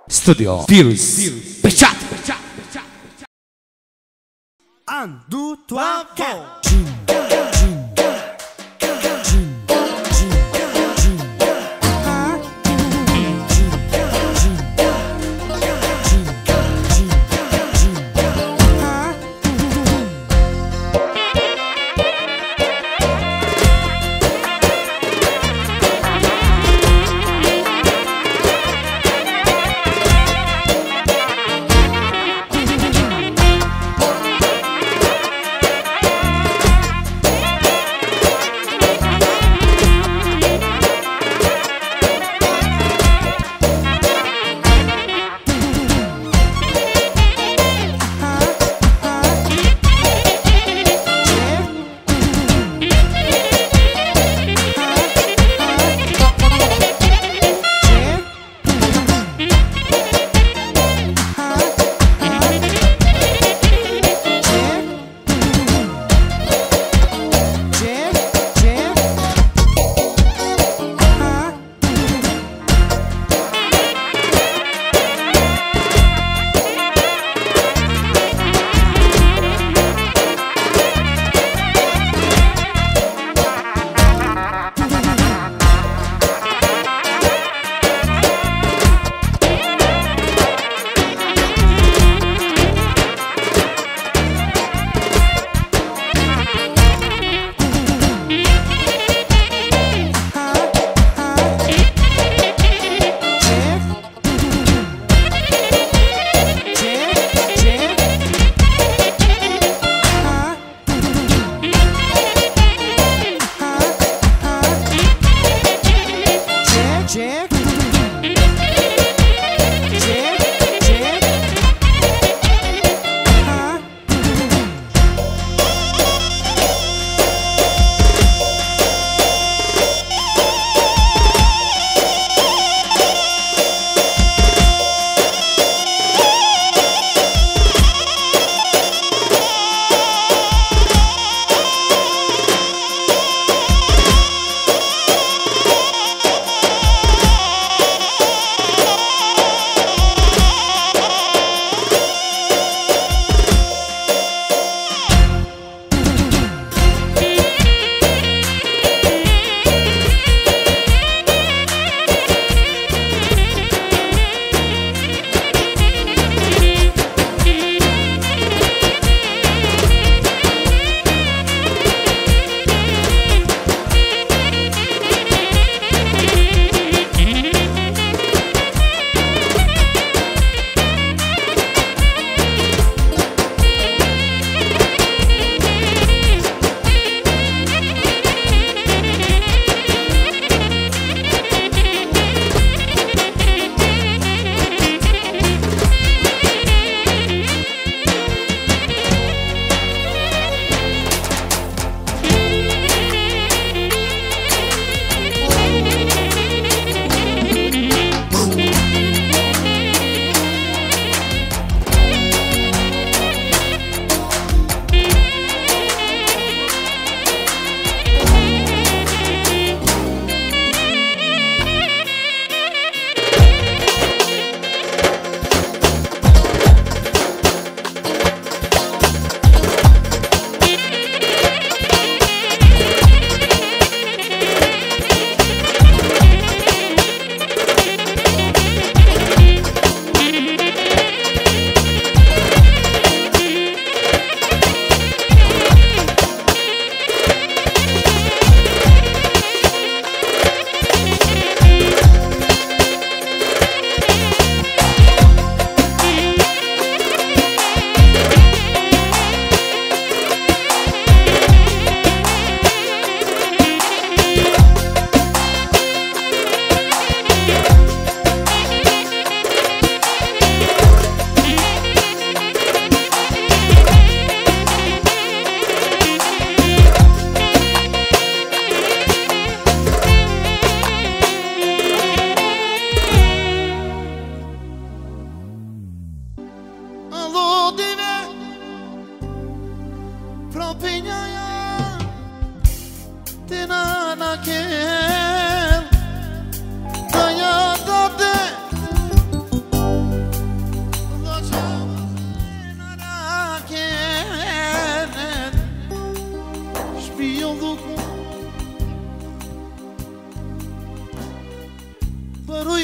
Studio Virus Pechat. 1, 2, 3, 4.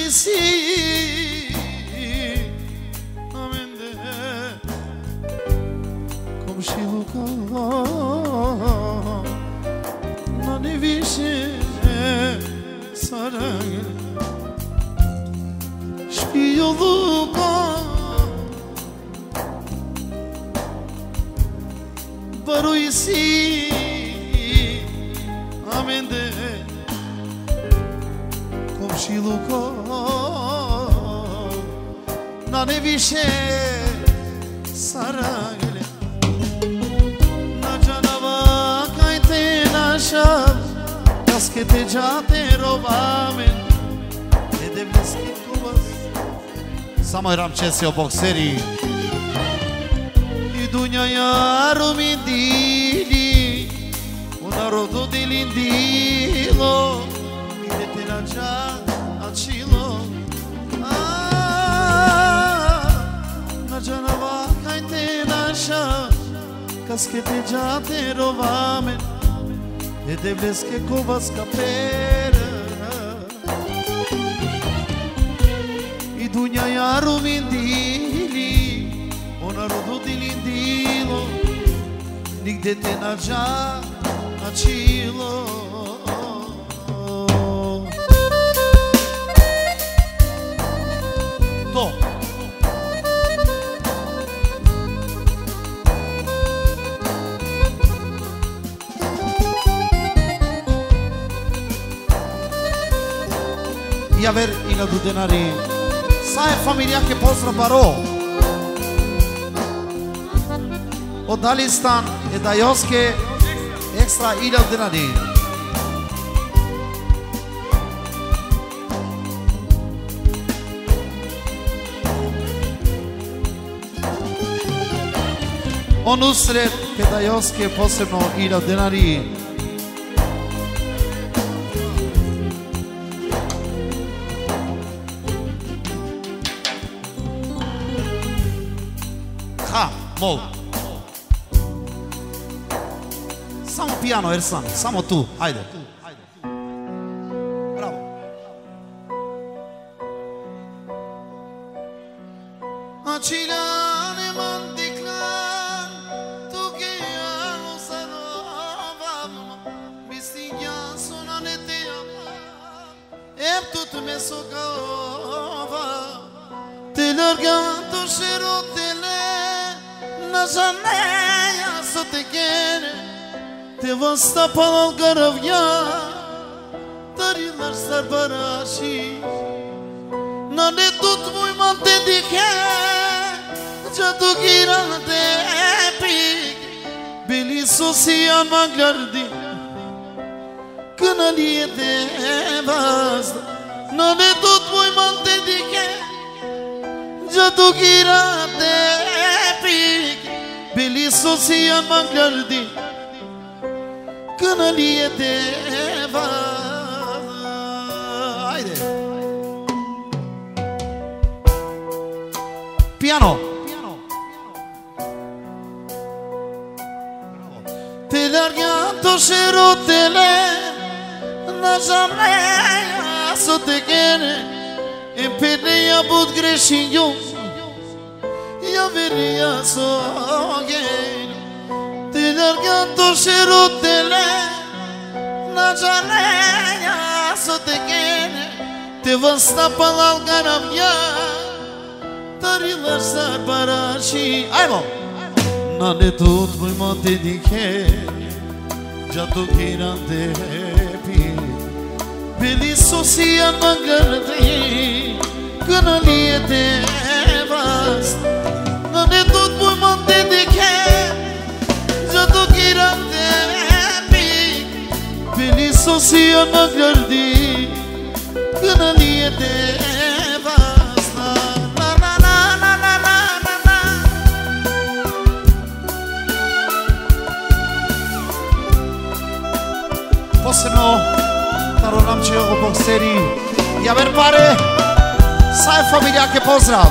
isi amende komşiluka nane više saragel špijoluka baro isi amende komşiluka nane više saragel na canava kajte naša kaskete džate rovamen ne devleski kubas samo eram česio bokseri i dunjaja rumindili u narodu dilindilo idete na džat načilo na džanava kajte naša kaskete džate rovamen e devleske kubas kapera i dunjaja rumindili o narodu dilindilo nigde te nađa načilo to i aver in adu denari sa je familija che pozdrav baro od Dalistan e da Joske ekstra 1000 dinari on usred da Joske posebno 1000 dinari Mol. Samo piano, Ersan, samo tu, hajde. Bravo. Acilane mandiklan, tu che amo sanovam, bistiglia sonane te amam, e tutto me socava, te largato scerotele. Nazaneja să te ghene te vă sta pal garavia tarilar sarbarashi nane tut muy mante dikhe jadu giran te pik beli sosia maglardi kanaliye te vazda nane tut muy mante dikhe jadu giran te pik beli sosia maglardi kanaliye te vazda haydi piano te largato scerotele na zameja so te kene e pedeja bud greshinju ja veria so gen te largato scerotele na zameja so te kene te vă sta pal garavia tarilar sarbarashi ai mo nane tut muy mate dikhe jadu giran te pi beli sosia magardi kanaliye te vas nane tut muy mate dikhe jadu giran te pi beli sosia magardi kanaliye te posebno naravnam će o bokseri i aver pare saj familjake pozdrav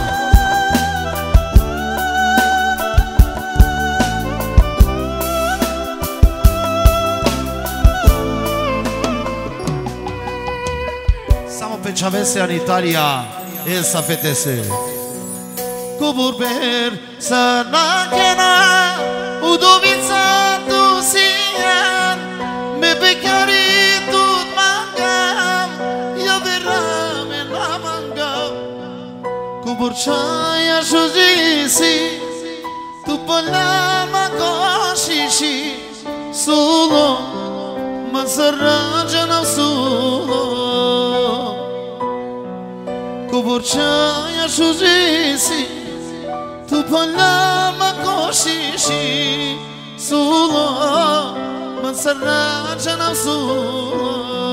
Samo pe Chavese în Italia, Elsa fetese. Cu burber să n-achena, Udovița tu sian, me becchiari tut mangam, io verame la mangam. Cu burciaia giudisi, tu palama coscici, solo, ma s'arrangiano solo. Cu burciaia giudisi, tu palama coscici, solo, ma s'arrangiano solo.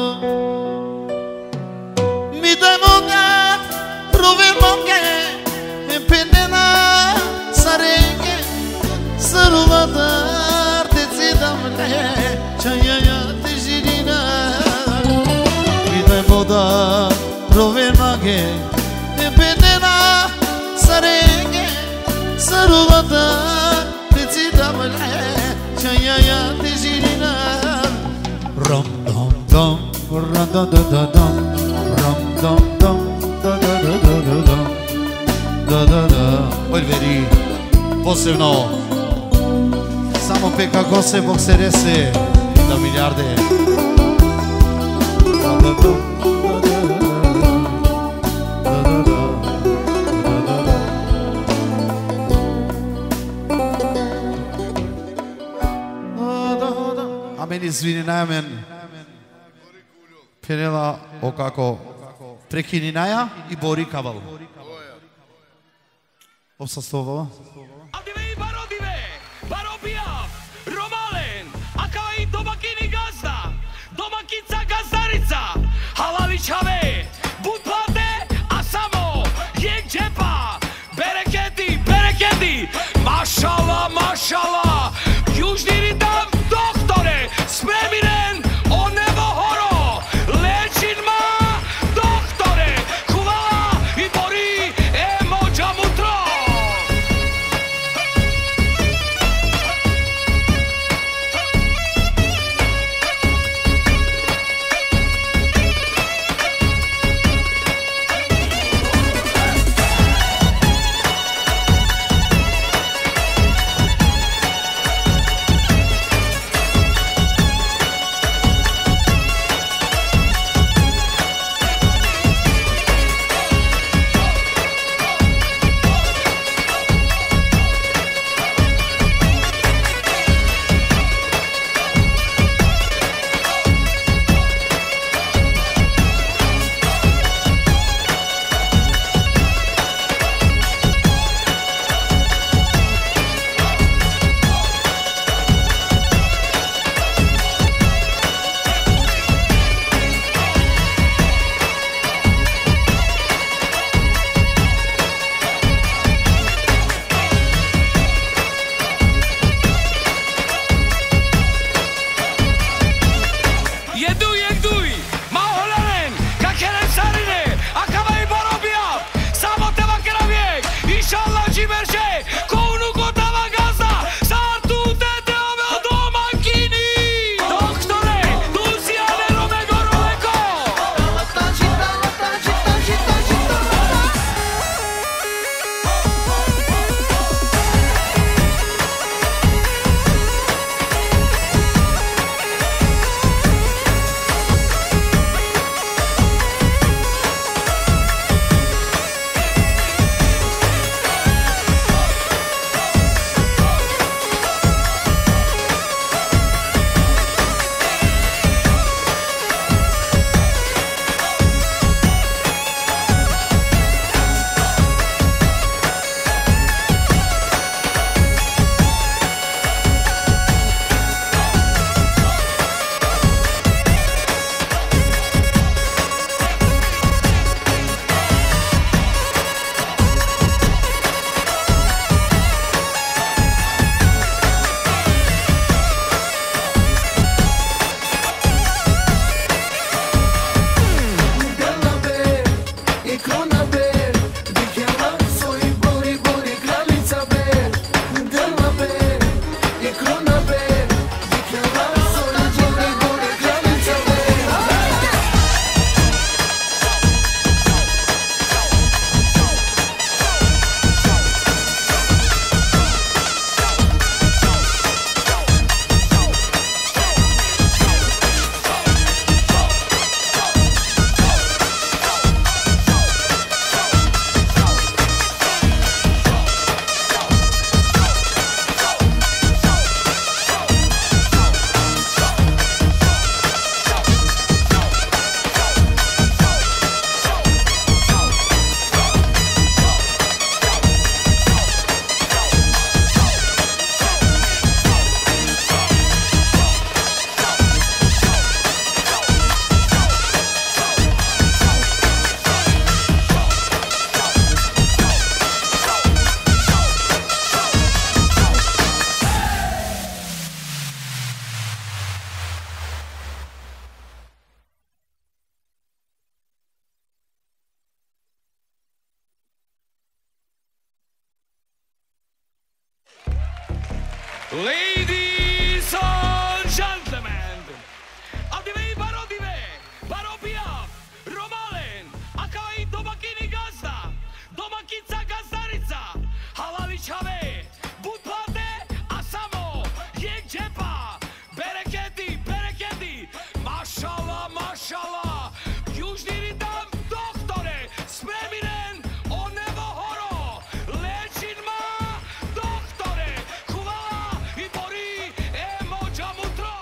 Mi dai mongat, provermo che e pendena sarenge, sarulatar te zidamle, chaya te jirina. Mi dai mongat, provermo che e pendena sarenge, sarulatar te zidamle, chaya te jirina. Ram dam dam, ram dam dam dam, ram dam dam, da da da da da da, da da da. Olveri, posebno, samo peka kose bokserese, da miliarde. Da da da, da da da, da da da. Amen izvinina amen. Penela okako prekininaja i Bori Kaval. Obsastova. Adivei barodive, barobiav, Romalen, akavai domakini gazda, domakica gazdarica, halaličave, budplate, asamo, jek džepa, bereketi, bereketi, mašala, mašala, južni ritam, doktore, spremiren, o nebo horo, lečin ma, doktore, hvala i Bori, mođa mutro. Ladies and gentlemen, avdivei barodive, Baropiaf, Romalen, Akavai Domakini Gazda, Domakinca Gazdarica, Halalichave, Budpate, Asamo, Yekjepa, Bereketi, Bereketi, Mashallah, Mashallah, Južni ritam, doktore, spremiren, o nebo horo, lečin ma, doktore, hvala i bori, moja mutro.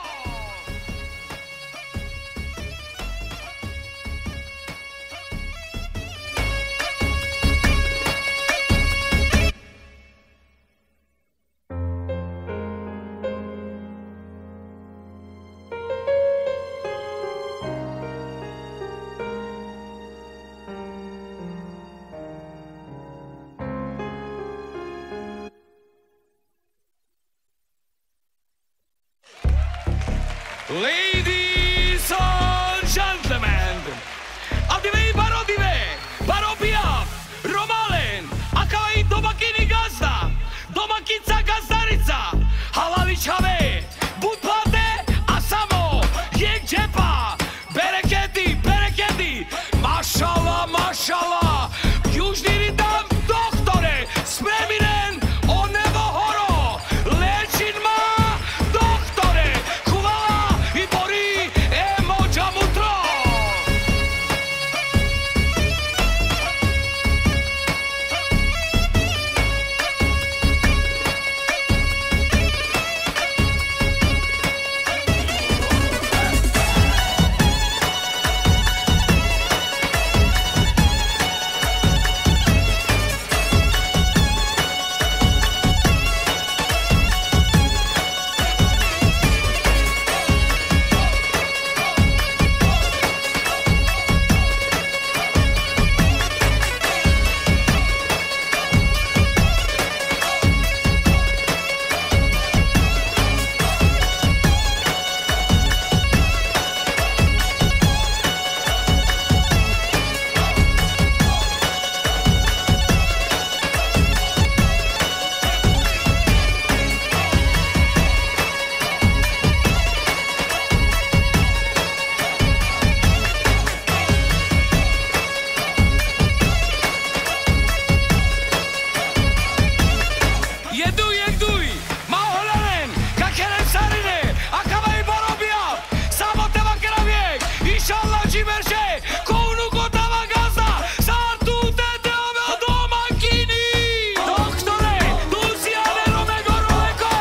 Ladies and gentlemen, avdivei barodive, Baropiaf, Romalen, Akavai Domakini Gazda, Domakinca Gazdarica, Halalichave, Budpate, Asamo, Yekjepa, Bereketi, Bereketi, Mashallah, Mashallah, Južni ritam, doktore, spremiren, o nebo horo, lečin ma, doktore, hvala i bori, moja mutro. Jeduj, Maholenen, Kakeren Sarine, Akavai Baropiaf, Samote Vakeraviek, Inshallah Jimerche, Kounu Kotava Gazda, Sartu Tete Ove Domakini, doktore, Dulciane Romegoro Eko.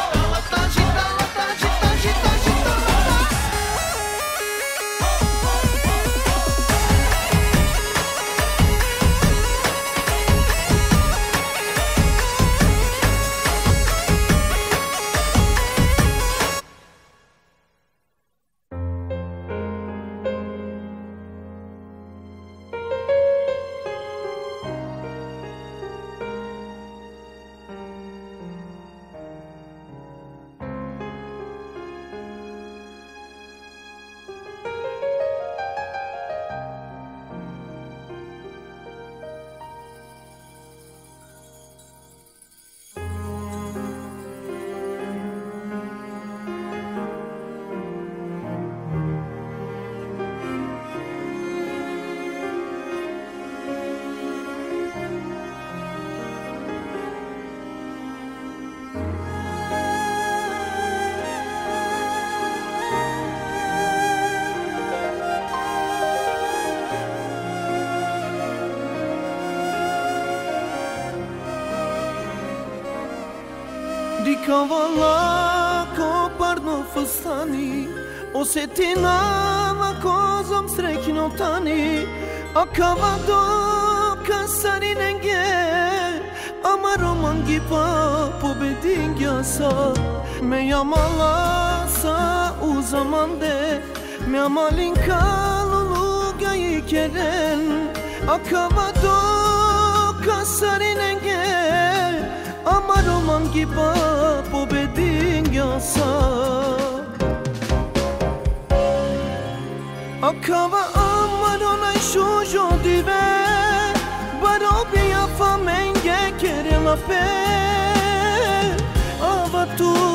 Di kavala ko parno fustani, osetina ma kozom srekno tani, akava do kasari nenge, amaro mangi pa pobedin yasa, me yamala sa u zamande, me amalin kalulu gayi keren, akava do kasari nenge, amaro mangi pa pobedin yasa. Akava amaro na shujo dive, Baropiaf menge kere la pe, ava tu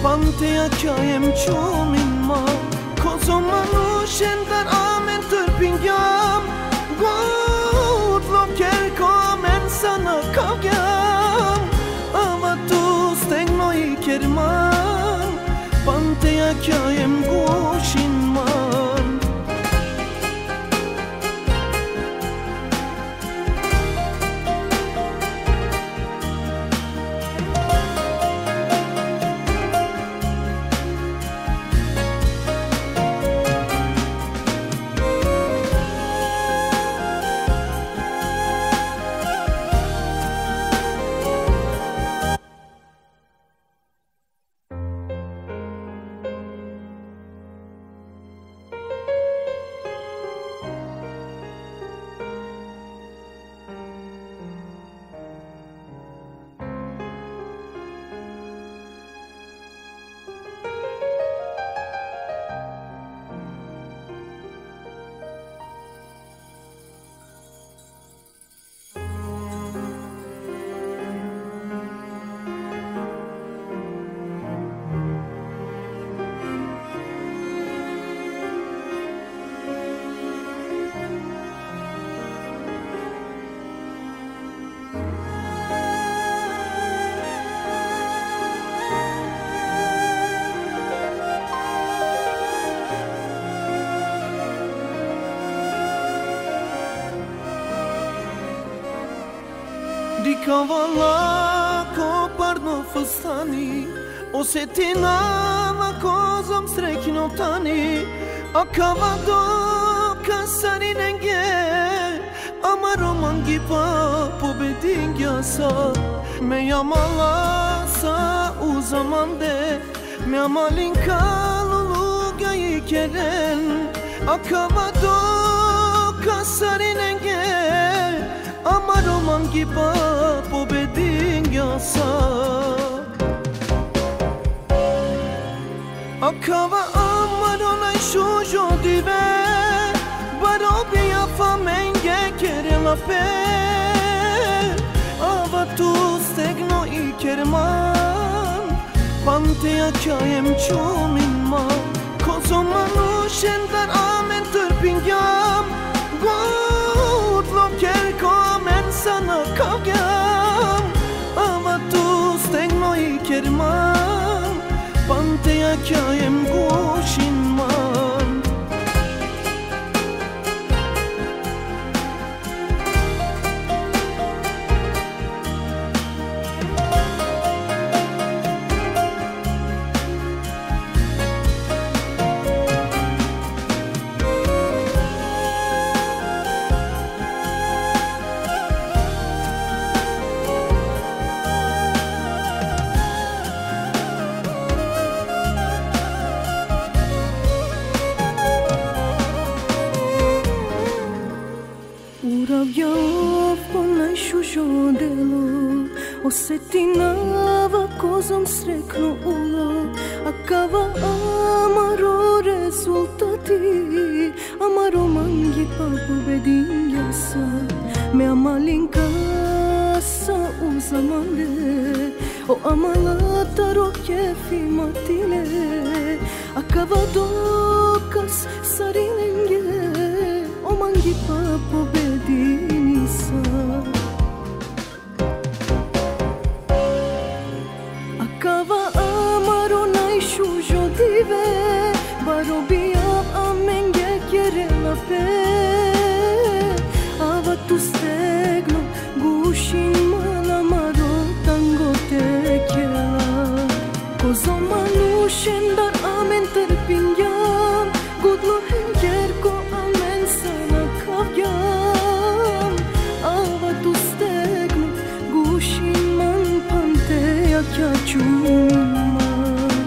Pantea kjajem qumin ma Kozo manushen dar amen tërpingjam God loker kamen sana kavgjam Ama tu stengno I kerman Pantea kjajem gushin man Dika valla ko parno fëstani Ose ti nama ko zom srekno tani A kava do kasarin enge Ama romangi pa pobedingja sa Me jamala sa u zamande Me amalin kaluluga I keren A kava do kasarin enge Ama romangi pa pobedingja sa Akava amarona shujo dive Barobia famenge kere la pe Ava tu stegno I kerman Pantea kjajem qumin ma Kozo manushen dar amen tërpingjam God loker kamen sana kavgjam Ava tu stegno I kerman Pantea kjajem gushin man Ose ti nava kozom srekno ulo Akava amaro rezultati Amaro mangi pa pobedingja sa Me amalin kasa u zamande O amalata ro kefi matile Akava dokas sarinenge O mangi pa pobedini sa Akava amaro nai shujo dive Barobia amenge kere la pe Ava tu stegno gushin man amaro tango te kela Kozo manushen dar amen tërpingjam Godlo henker ko amen sana kavgjam Ava tu stegno gushin man pantea kja qumin man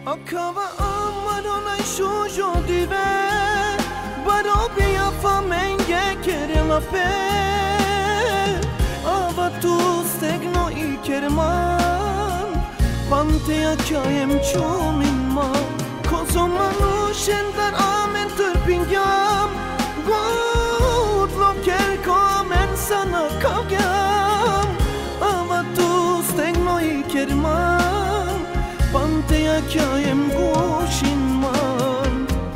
Akava amarona shujo dive Barobia famenge kerela pe Ava tu stegno I kerman Pantea kayem chumin ma Kozo manushen dar amen tırpingam God lov kerkomen sana kavgam Ava tu stegno I kerman Pantea kayem gushin man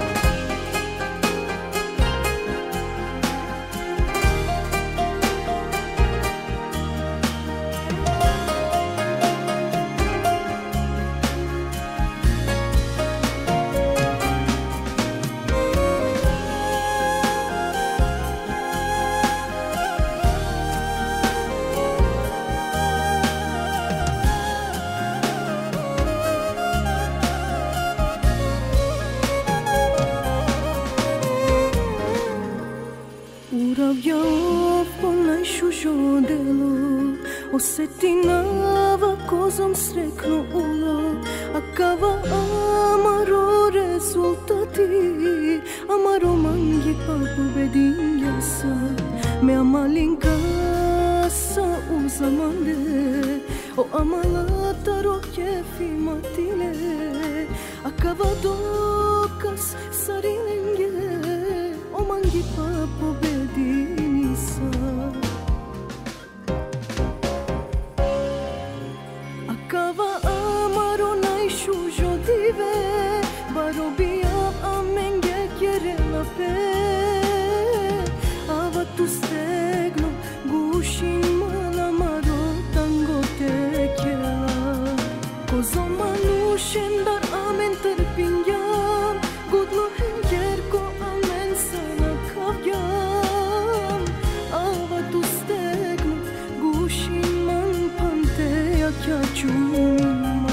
Osetinava kozom srekno ulo Akava amaro rezultati Amaro mangi pa pobedinja sa Me amalinka sa u zamande O amalata ro kefi matile Akava dokas sarilenge O mangi pa pobedini sa Akava amaro nai shujo dive Barobia amenge kerela pe Ava tu stegno gushin man amaro tango tekela Kozo manushen dar amen tırpingam Gudlo henker ko amen sana kavgam Ava tu stegno gushin man pantea kachuma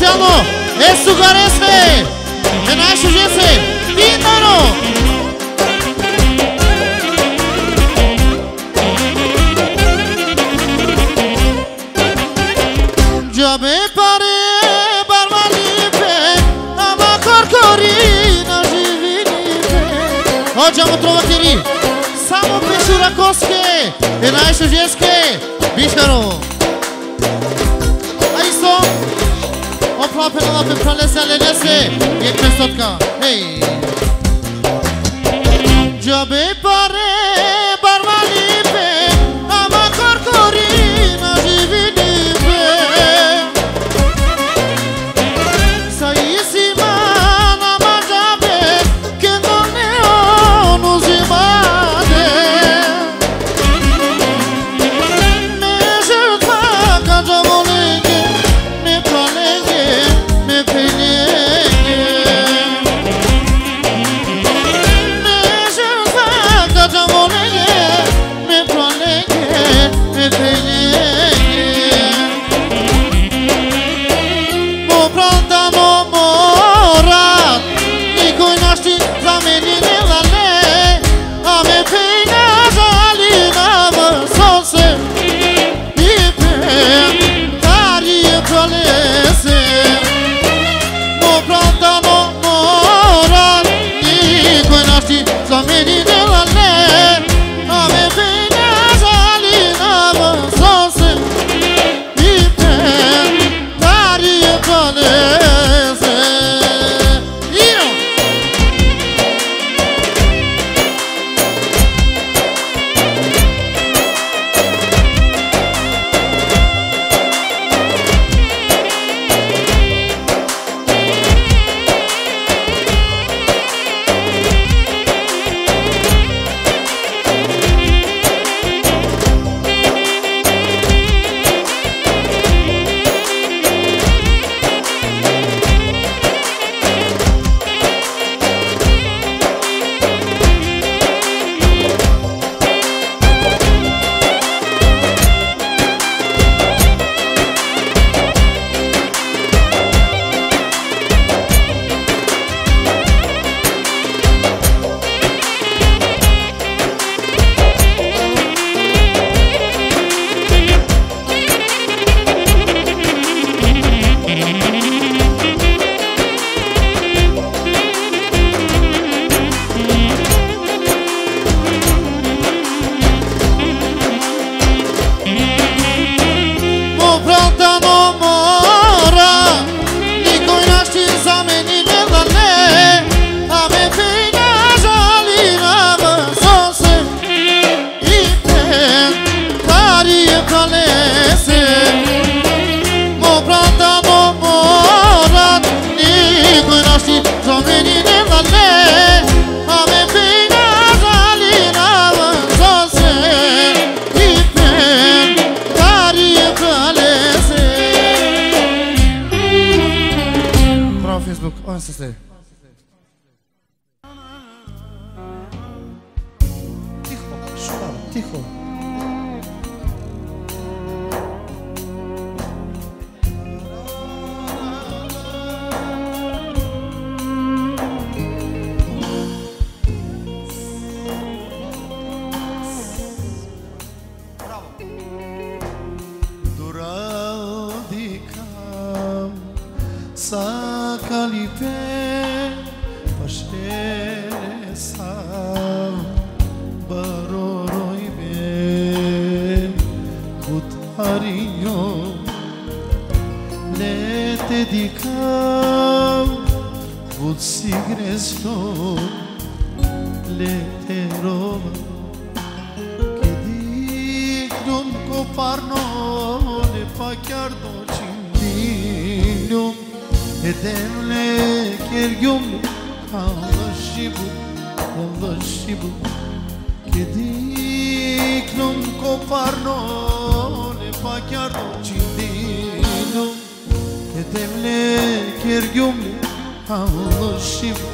Luciano, e sugarese, e n-ai șujese, Tintaro. Giabe pare barmalipe, ama corcorina živinipe. Hođamo trovakiri, samo pešura koske, e n-ai șujeske, Bišaro. Aiso, aproape la pe pralese alelese, e pesotka, hei. Giabe pare barmalipe, ama corcorina živinipe. Saísima na majabe, que non ne ono zimade. Me jurta kajavolenge, me pralenge, me pelenge. Me jurta kajavolenge, me pralenge, me pelenge. Mo pranta no morat, nikoj našti za meni ne lale. A me pejna žalina vrsose, i pen, tari je pralese. Mo pranta no morat, nikoj našti za meni ne lale. A me pejna žalina vrsose, i pen, tari je pralese. Ino! Mo pranta no mora, nikoj našti za meni ne lale. A me pejna žalina vrsose, i pen, tari je pralese. Mo pranta no mora, nikoj našti za meni ne lale. A me pejna žalina vrsose, i pen, tari je pralese. Bravo Facebook, o să se. Tiho, șoară, tiho. Duradicam sa calipe pașere sa baroroi be gutario le dedicam gut sigresto le te roba che dic coparno ne fa chiar docindino e demle kergum Allah shibu che dic non coparno ne fa chiar docindino e demle kergum Allah shibu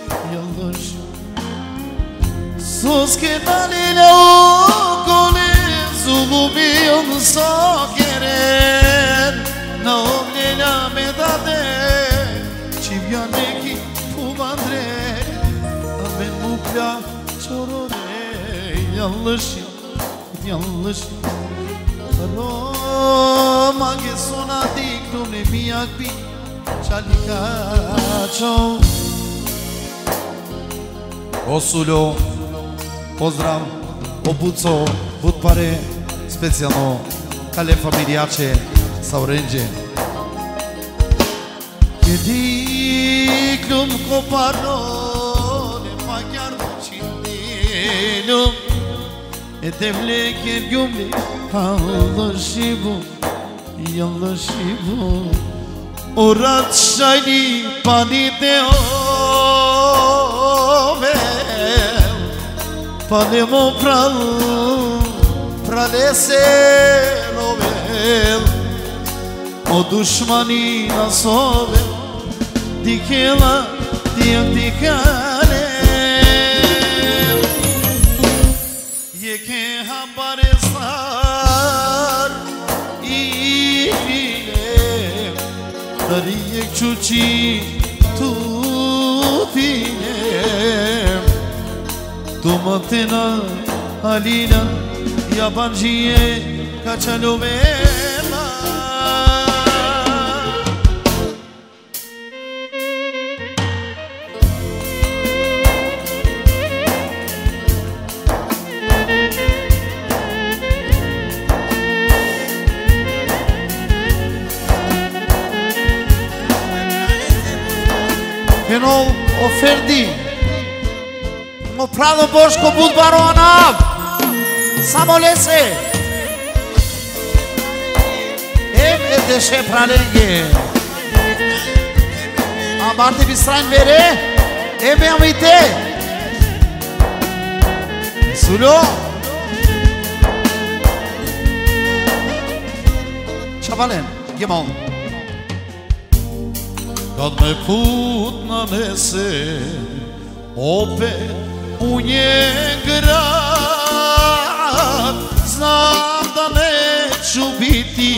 sos che dalile ocole zulumi on so querer não nela me dá ya çorore yanlış yanlış Roma che suona dicto ne mia qui Čalikačo Osuljo pozdrav Obuco Budpare specijalno Kale familijače sa Orenđe Che dictum co parole ma chiar cinelum E te vlecher giumli Yallah shibu Urat shayli pani te ovel Pane mo pralese ovel O dushmani nasove Dikela dikale Yeke habare sar Dariye çuçi tutine Domatena halina yabancıye kaçalovela Penol oferdi Mo prado boshko bud baroanav Samolese Ev evdeşe pralenge Abarte bisrain vere Ev amite Sulo Çabalen Gimon Kad me put na nese Opet u grad Znam da neću biti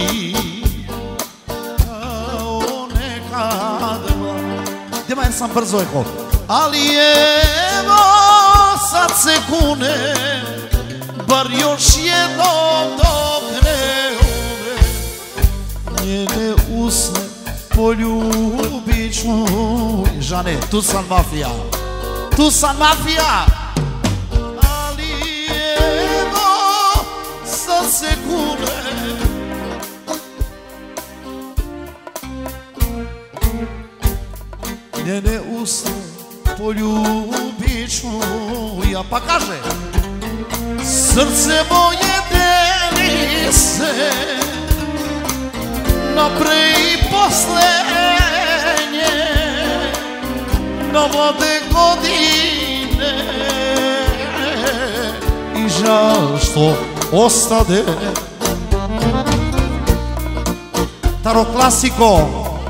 Kao nekad Djema jer sam brzo eko Ali evo sad se kune Bar još jednom dok ne umre Njene usne poljubit ću Žane, tu sam mafija Tu sam mafija Ali evo sad se kune Njene usne poljubit ću Ja pa kaže Srce moje deli se Napre i poslednje Novode godine I žal što ostade Taro klasiko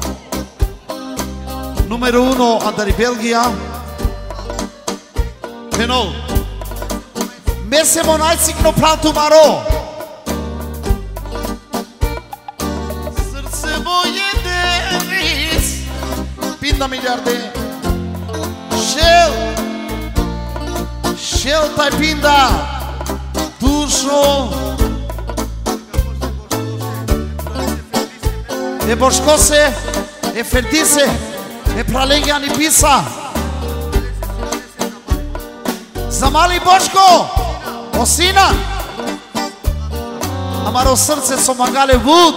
Numero 1 Andari Belgija Penol Mesemo najcikno prantu maro Srce moje denis Pinda miliarde Šel taj pinda Dušo E boškose E fertise E pralengja ni pisa Za mali Boško Osina Amaro srce so magale vud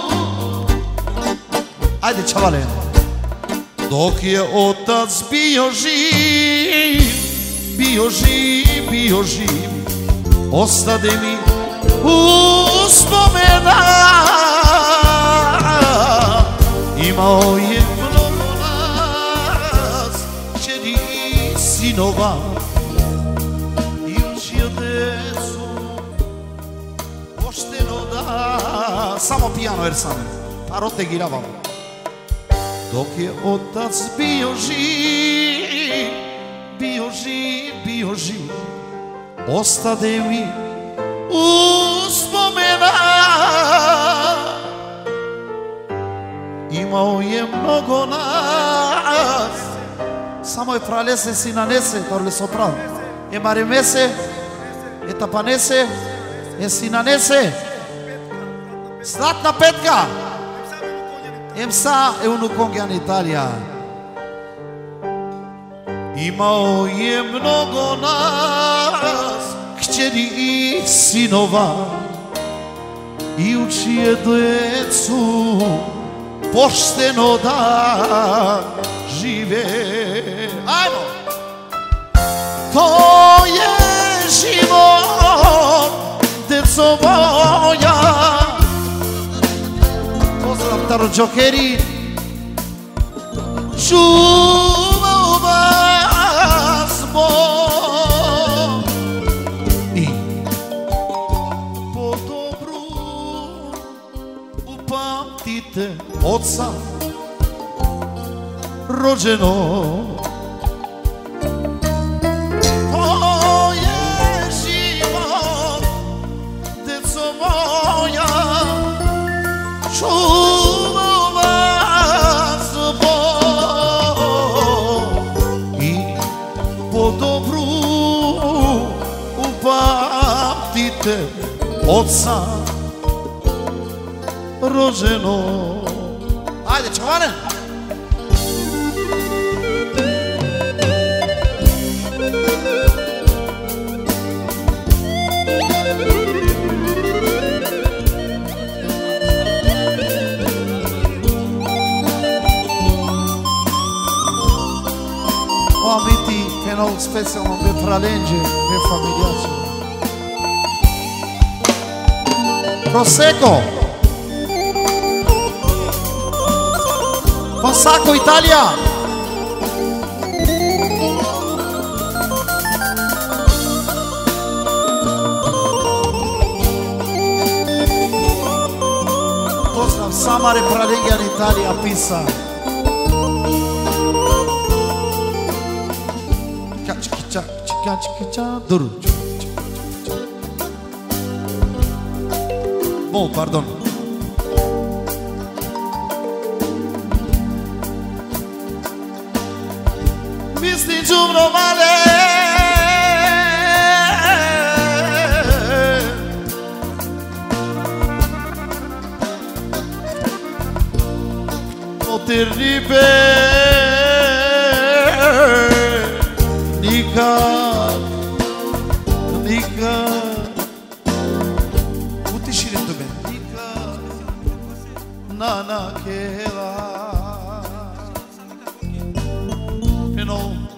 Ajde čavale Dok je otac bio živ Bio živ Ostade mi uspomena Imao je mnogo nas Čeri i sinova I učio decu Pošteno da Samo pijano jer sam Parote giravam Dok je otac bio živ Ostade mi uspomena Imao je mnogo nas Samo je pralese si nanese Torle sopran e Marimese, e Tapanese, e Sinanese, Slatna Petka, EMSA e unu Kongia în Italia. Imao je mnogo nas, kćeri i sinova, i uči je djecu pošteno da žive. Ajmo! To je život, deco moja. Pozdrav Taro Džokeri. Čuvao vas Bog i po dobru upamtite oca rođenog. To je život, deco moja, čuvao vas Bog i po dobru upamtite oca rođenog. Ajde, čovane! Amiti canal specijalno be fralenđe, be familijače. Prosecco. Consacco Italia. Pozdrav Samare Pralegija in Italija pisa. Bom, pardon. Mislim džumno male, poternibe nikad, nikad utiširi to me, nikad na nakela peno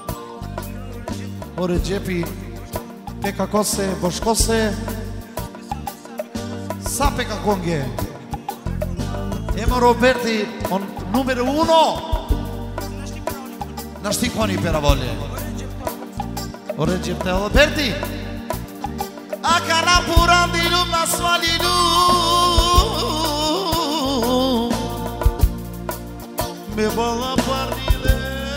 ore džepi peka kose, boškose sa peka konge Emo Roberti on numero 1 na štikoni per volle ore džepte Roberti a cara purandilum na svalilum me bala parnile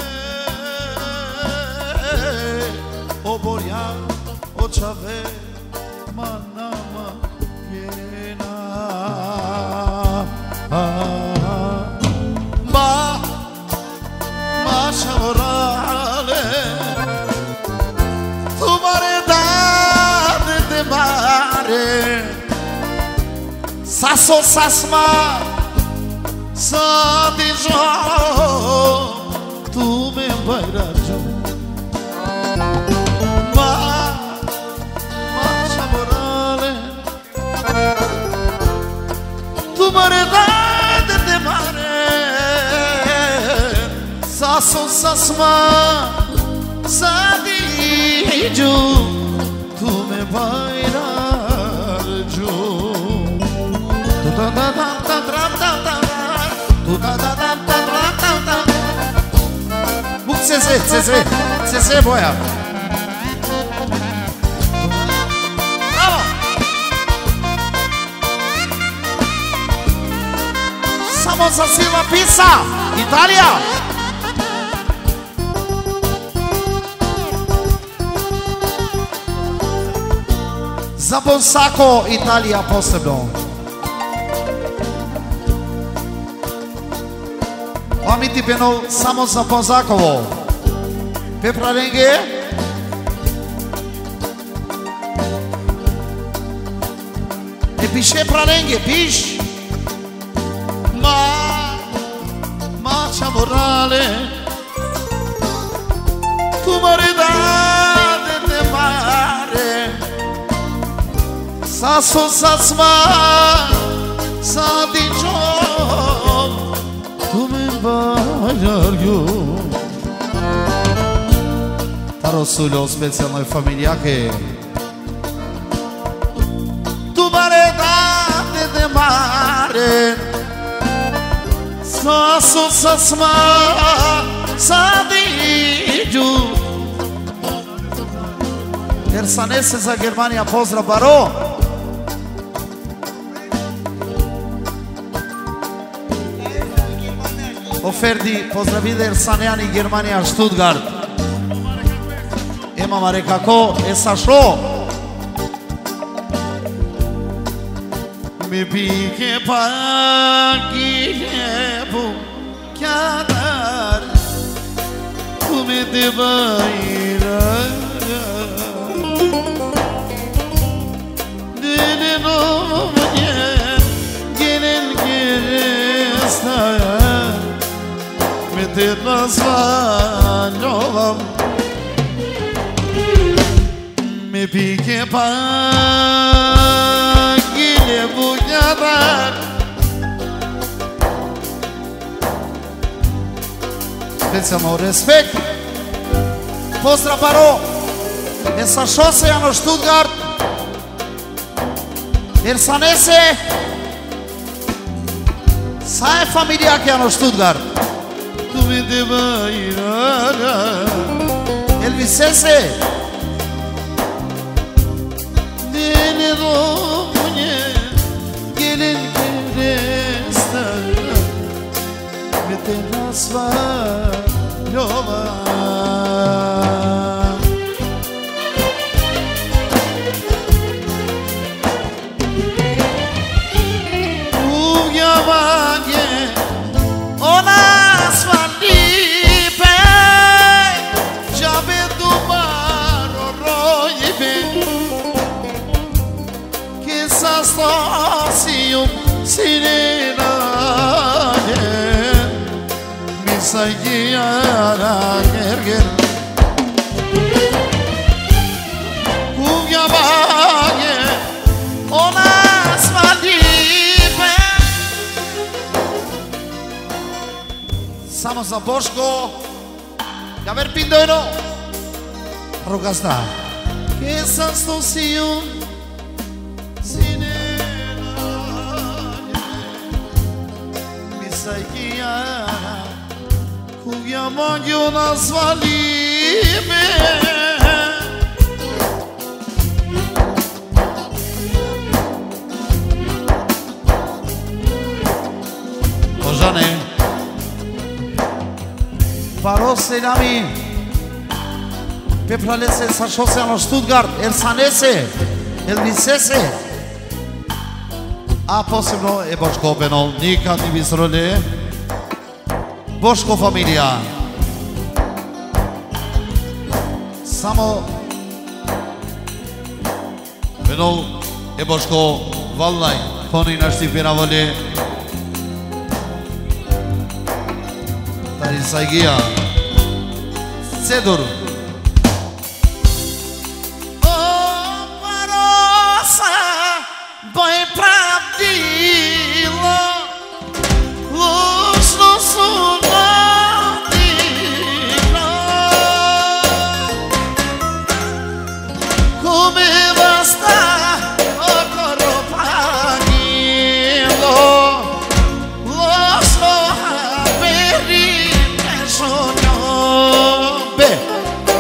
o boria o chave manama yena ma shavrale tumare dad de mare saso sasma sa dijo tu me bairajo ma shavrale tumare dad de mare saso sasma sa dijo tu me bairajo Buk CC boja. Bravo. Samo za Silva Pisa, Italija. Za Bonsako, Italija posebno. Amiti peno samo za Bonsakovo. Pe pralenghe. pisce pralenghe, pisci. Ma c'è morale. Tu moridade de mare. Sa so sa sma, sa di ciò. Tu mi vai io. Tarosulio specijalnoj familjake. Tu moridade de mare. Sa so sa sma, sa di ciò. Ersanese za Germanija, pozdrav Baro. Oferdi, pozdravide Ersanejani, Germanija, Stuttgart. Ema mare kako, esa šlo. Mi pike pagile bu kadar. Tu me de bayrak. Dinin oğluye gelin giristaya Metin aslan olam Me pike pagile bu kadar Specijalno respekt. Pozdrav Baro. Esa šose Jano Stuttgart. Ersanese. Sa je familija Jano Stuttgart. Tu mi de bayrara. Elvisese. Deli romune gelin kerestara. Mete nasva yola. Sirenane Misagiyana gerger Kugabage Ona svalipe Samo za Boško Ja ver pindojno Rogazda Que sastosijum Kugja mogju nazvali me Božane Baro Selami Pepralese sa šose Jano Stuttgart Ersanese Elvisese A posebno je Boško Benol Nikad ni bizrole Boško familija Samo Benol je Boško Vallaj Koni našti piravole Tari Saigija Cedur Boj pravdilo Lužno su nadilo Kome basta okoro pagilo Lužno haberi pešo njombe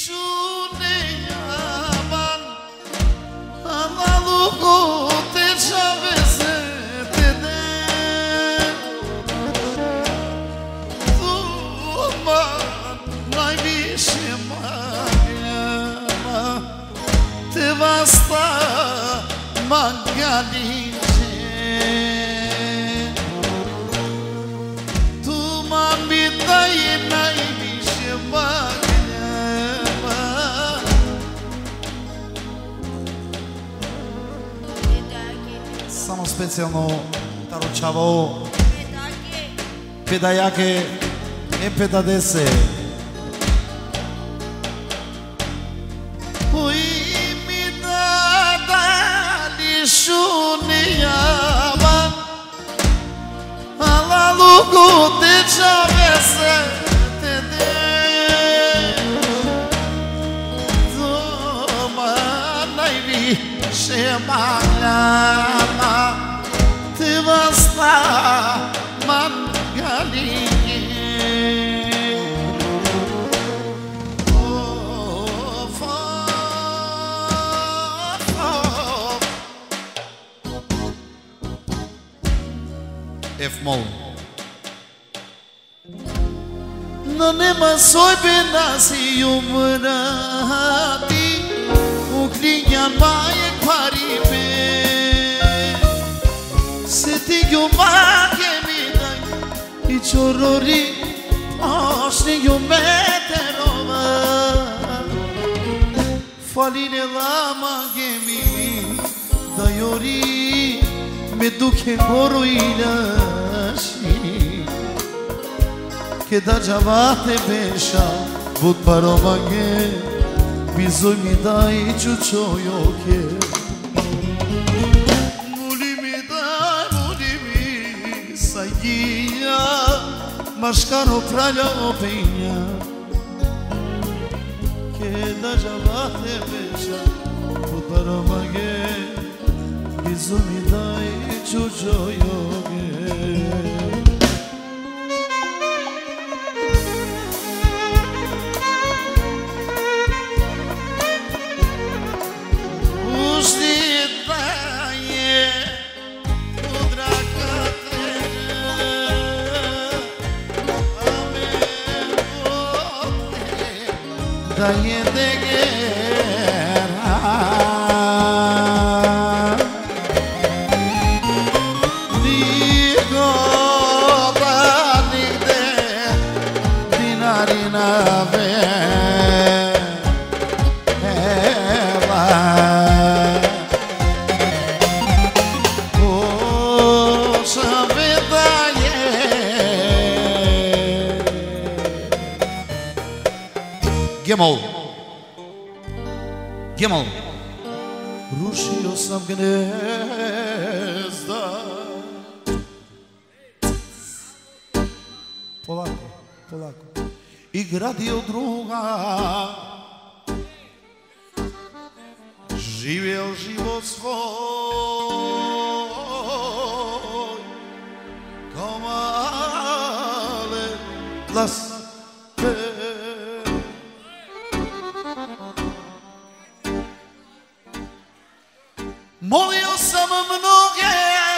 shune jaban Analugu te qavese te den Thuma najviše magljama Te vasta magalice Thuma mi daje najviše magljama Samo specijalno Taročavo Pedajake E50 Shuniyaban Alalugu te chavese te de Zoma naivi shemalama Te vasta mangali F-moll Në ne mësoj benasi ju më rati U klinjan ma e kparime Se ti ju ma kemi daj I qorori Ashtë ju me të rova Falin e lama kemi Dajori Me duke koro i nashi Che da giavate pesha Vut paromage Bizoj mi daj čučojo ke Muli mi daj, muli mi Sajija Maškaro pralja openja Che da giavate pesha Vut paromage Bizoj mi daj čučojo ke Da je de guerra Nigo da nigde dinarina vela Oša vedalje G-moll G-moll Rušio sam gnezda Polako, polako I gradio druga Živio život svoj Kao male plaspe Molio sam mnoge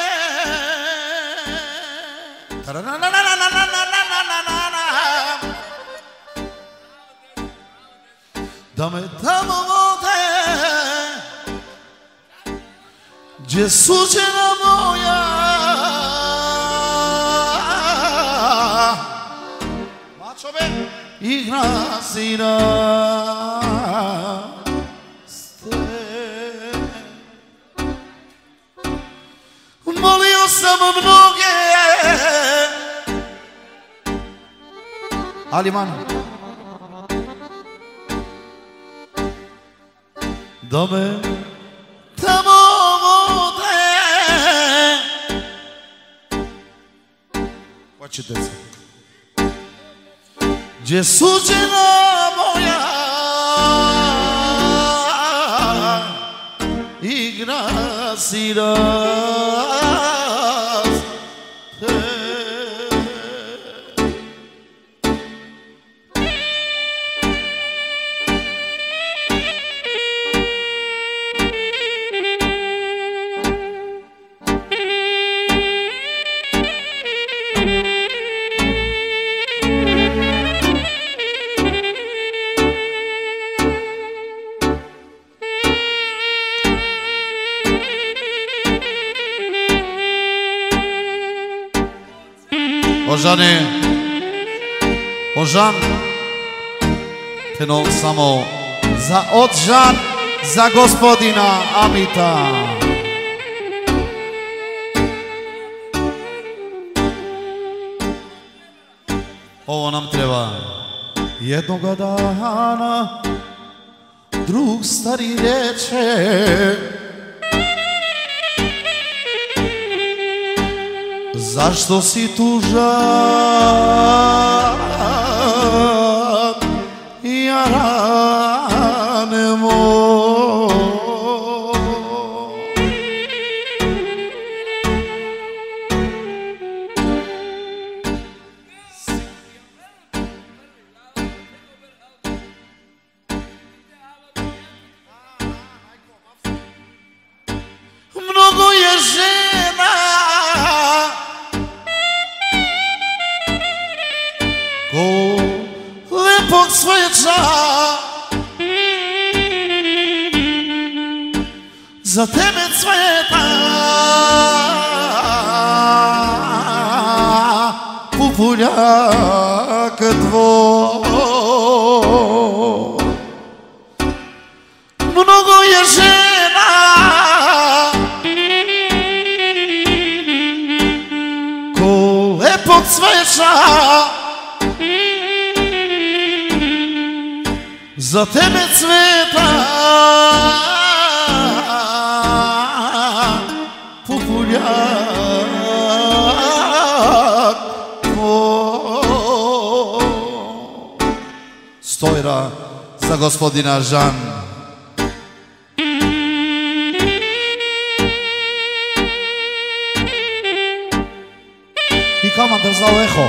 Da me tamo vode Gdje suđena moja Mačove Igra sira Molio sam mnoge Ali man Da me tamo vode Hoćete se Gdje suđena moja Igra sira Žane, o Žan, tenol samo za od Žan, za gospodina Amita. Ovo nam treba. Jednoga dana drug stari reče, zašto si tužan, jarane moj? Mnogo je žena ko lepog cveća za tebe cveta pupuljak tvoj. Mnogo je žena ko lepog cveća za tebe cveta pupuljak tvoj. Stojra za gospodina Žan. I komanda za Eho.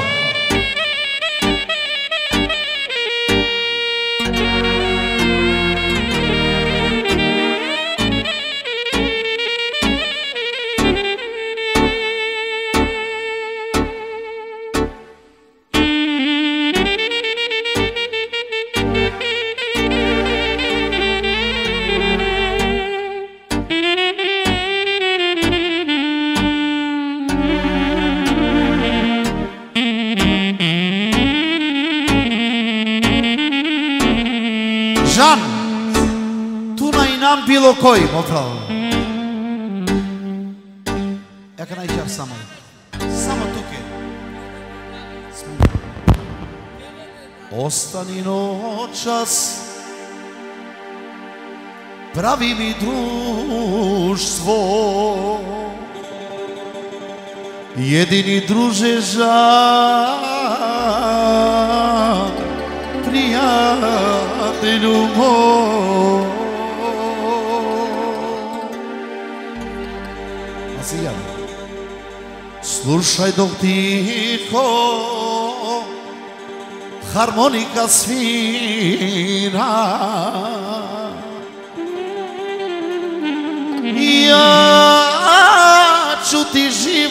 Žan, tu na i nam bilo koji, popravo. Jaka najčar samo tuke. Ostani noćas, pravi mi društvo, jedini druže Žan, prijatelju moj. Slušaj dok tiho harmonika svira, ja ću ti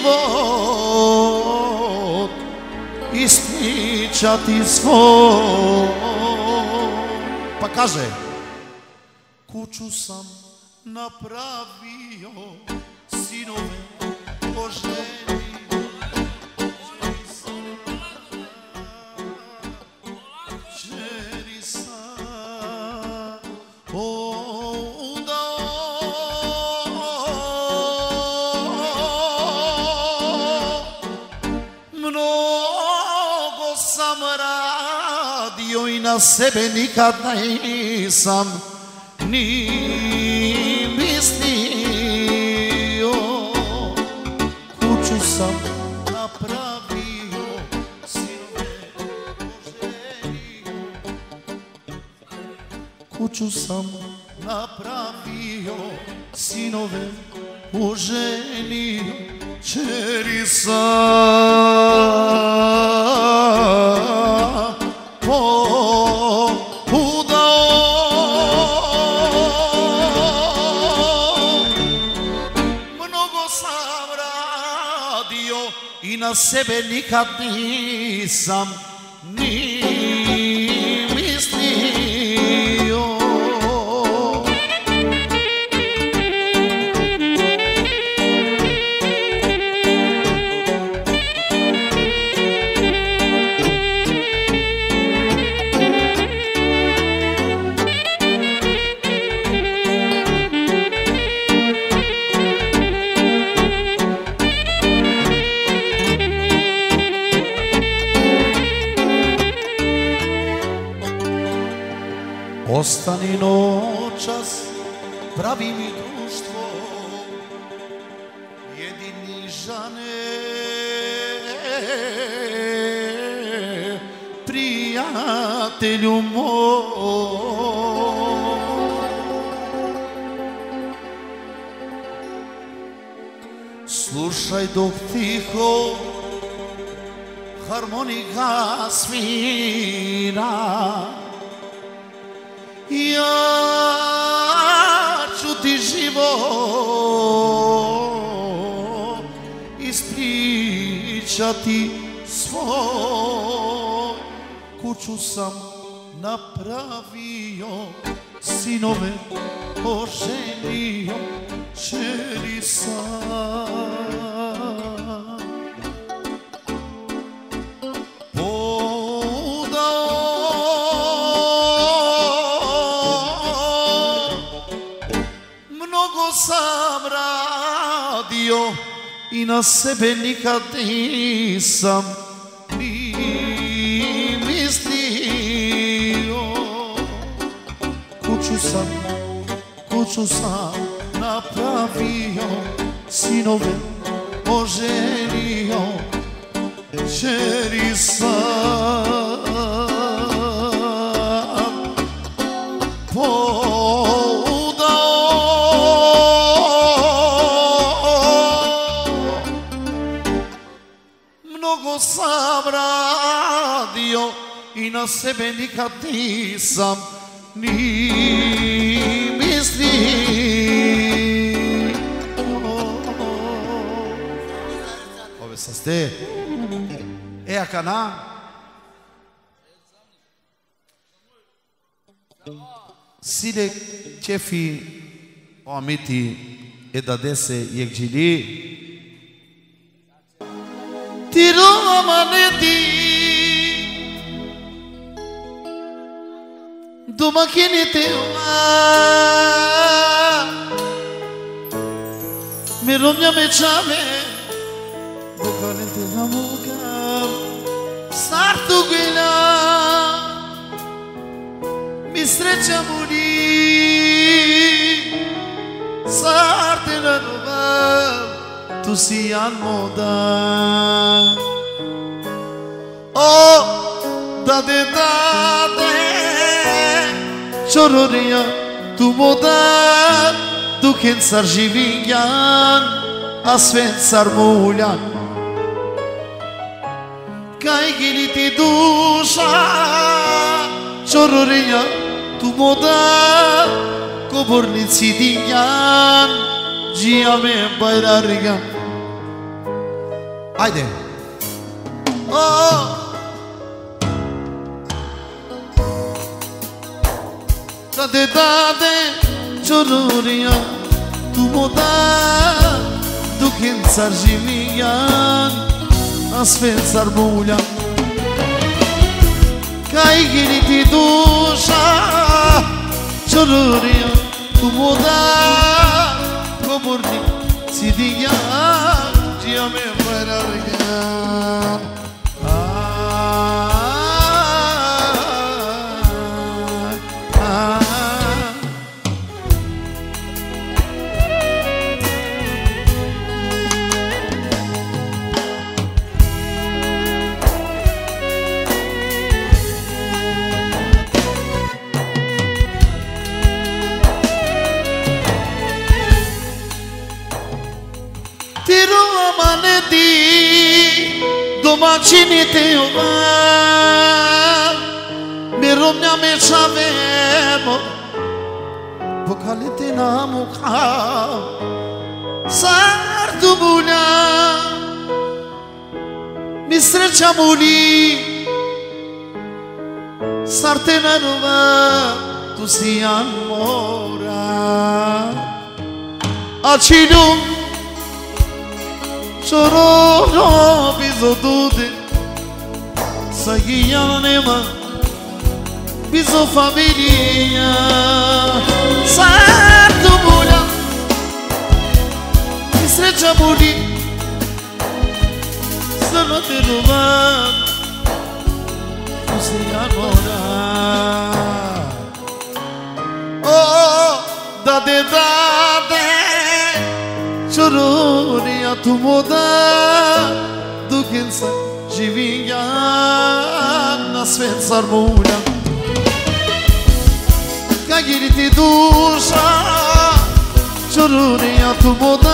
život ispričati svoj. Pa kaže, kuću sam napravio, sinove oženio, čeri sam udao. Mnogo sam radio i na sebe nikad nisam ni mislio. Kuću sam napravio, sinove oženio. Kuću sam napravio, sinove oženio, čeri sam udao. Mnogo sam radio i na sebe nikad nisam ni mislio. Ostani noćas, pravi mi društvo, jedini žane, prijatelju moj. Slušaj dok tiho harmonika svira, ja ću ti život ispričati svoj. Kuću sam napravio, sinove oženio, čeri sam. Sam radio i na sebe nikad nisam ni mislio. Kuću sam napravio, sinove oženio, čeri sam. Sam radio i na sebe nikad nisam ni mislio. Ove sa ste a cana Sile cefi o amiti e da dese yekjili Tiro amaneti Dumakini tewa Miromya me chame Bukalente namuka Sartu gila Mi sreća muri Sarte na ljubav Tu si jan moda O dade Čororia tu moda Duken sar živinjan A sven sar muljan Kaj gili ti duša Čororia tu moda Kobornici dinjan Džija me bajrargan Ajde Dade Čororia tu moda Duken sar živinjan A sven sar muljan Kaj gili ti duša Čororia tu moda Kobornici dinjan Džija me bajrargan Domaćini te ovan Miromya me čavemo Pokalite na muka Sartu bulja Mi sreća muli Sarte na ljubav Tu si jan mora A čilju Čororio bizo dude Sa gijanema Bizo familija Sartu bulja I sreća budi Samo te ljubav Tu si jan mora de date Ciororia tu moda Dukensa Živinja na svet sarmunja Kad giriti duša Ciororia tu moda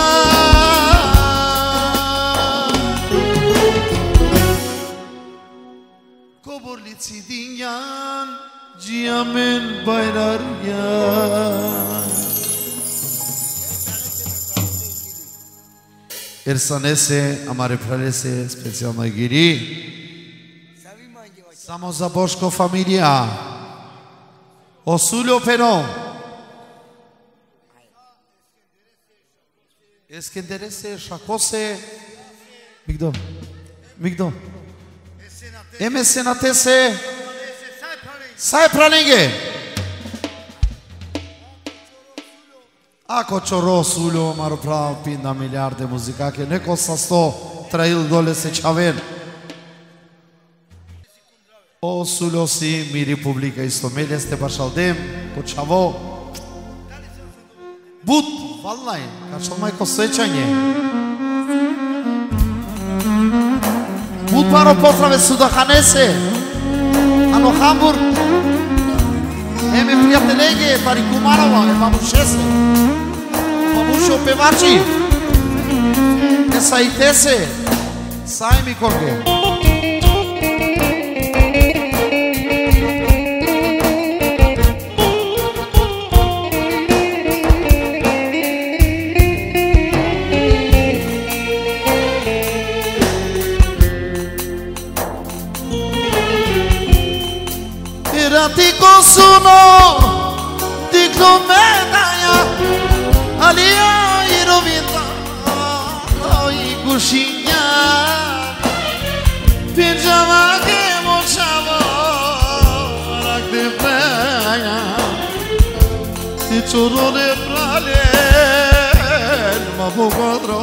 Koborlici dinjan Giamen bayrarya Ersanese, amare fralese, special mai giri Samozaboško familia Osulio Peron Eskenderese, Shakose Migdo Migdo Eme senatese Sai pralinge Ako čoro suljo maro prav pinda milijarde muzikake Neko sa 100 trajil dole se čaven O suljo si mi republika isto melje ste bašaldem Po čavo Bud, valaj, kačal majko svećanje Bud maro pozdrave sudahanese Ano Hamburg Eme prijatelege, Tari Kumarova, Mamušese Mamušo pevači Esa i tese Saj mi korge Ti consumo di clomedaya alia irovinda i kushinya pijama ke mochavo rakde praya ti choro de prale ma bogodro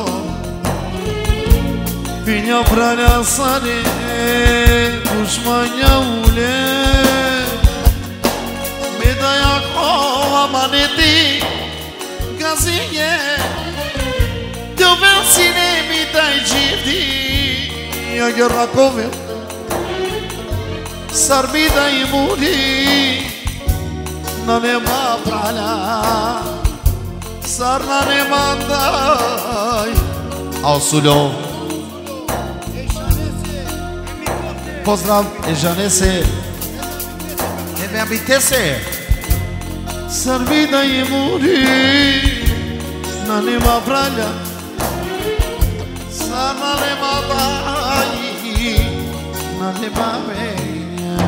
pinya praya sane kushmanya ule Amaneti gazinje Deu vensine mi dai gifti Ja gherrakove Sarbida i muri Na nema prala Sar na nema dai Au suljo Pozdrav Ežanese Eme abitese Sarbida i muri Na nema pralja Sa na nema daj Na nema venja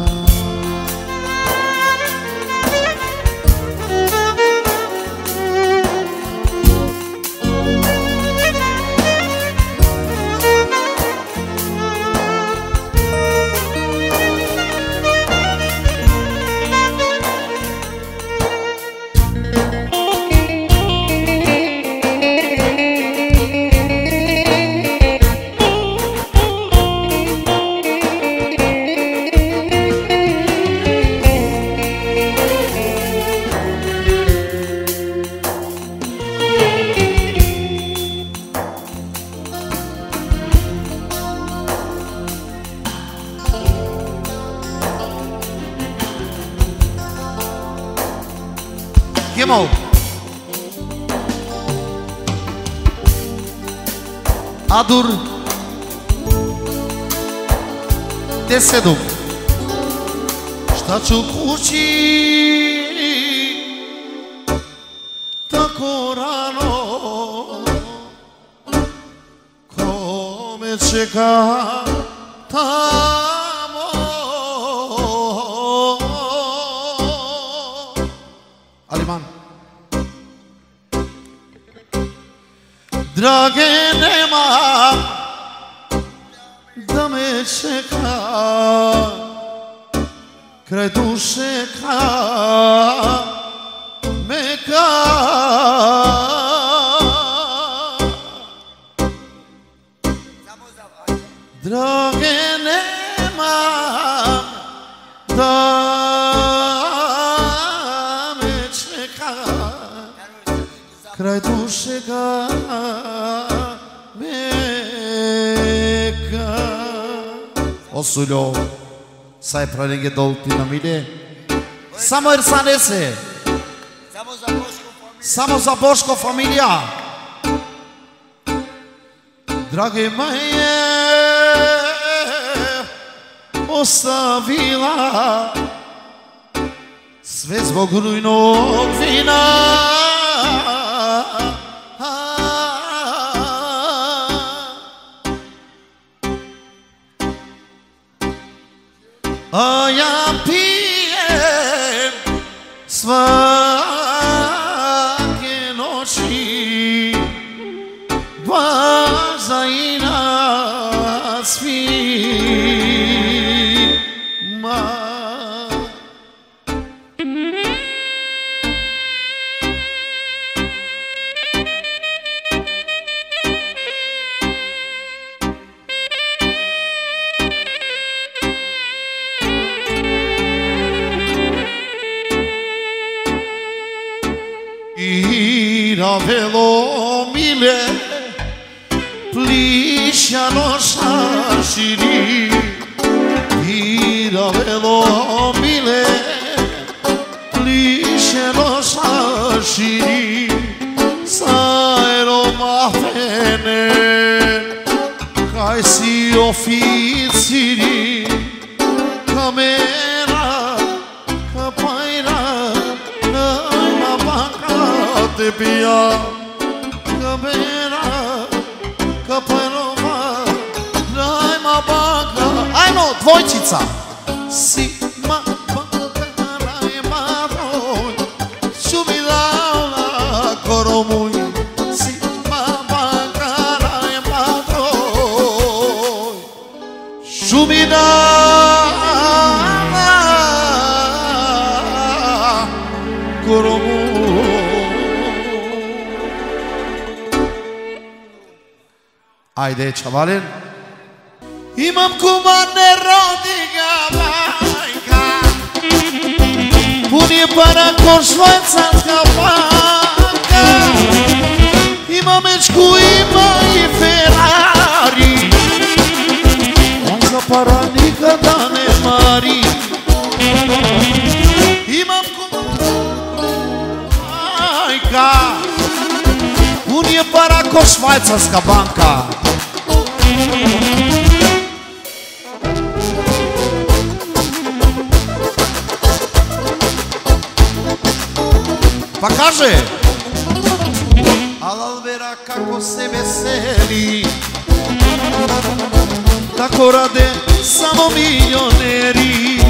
Chemou Adur Te seduc Šta ću kući Tako rano Ko me čeka tamo Aliman Drage nema Da me čeka Kraj duše meka Drage nema Da me čeka kraj dušega meka. Osuljo, saj pralenge dolti na mide. Samo jer sa nese. Samo za Boško familija. Drage moje, ostavila sve zbog rujnog vina. A ja pijem svake noći baš za inat svima. Velo mile plišano šaširi, velo mile plišano šaširi, sajro mafene kaj si oficiri, kamera kapajra najma baka te pija. Kamera, kapanova, najma baka. Ajmo, dvojčica. Si ma baka, najma broj, šumi dala koromuj. Si ma baka, najma broj, šumi dala koromuj. Ajde, čavalin. Imam kuma ne rodi ga majka, pun je para ko švajcarska banka. Ima mečku, ima i Ferrari, on za para nikada ne mari. Imam kuma majka, pun je para ko švajcarska banka. Pa kaže, al Alvera kako se veseli, tako rade samo milioneri.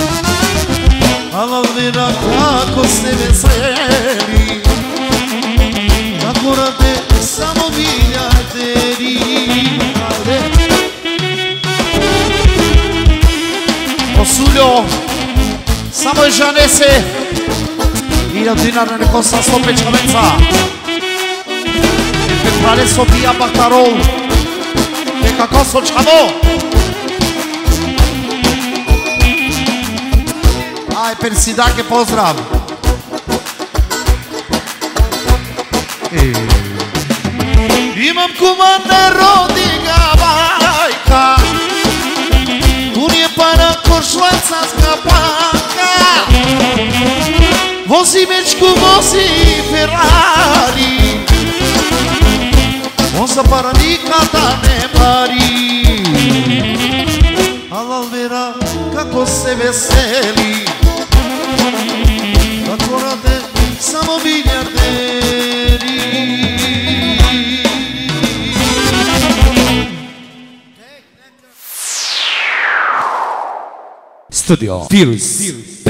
Al Alvera kako se veseli, tako rade samo milijarderi. Osuljo, samo je žanese, 1000 dinara ne kosta 100 pečavenca. E pe care Sofia Bactarou, pe kako sočamo. Aj, Persidake, pozdrav. Imam kuma ne rodi ga bajka, pun je para ko švajcarska banka. Vozi mečku, vozi Ferrari, on za para nikada ne mari. Al Alvera kako se veseli, tako rade samo milijarderi. Studio Virus.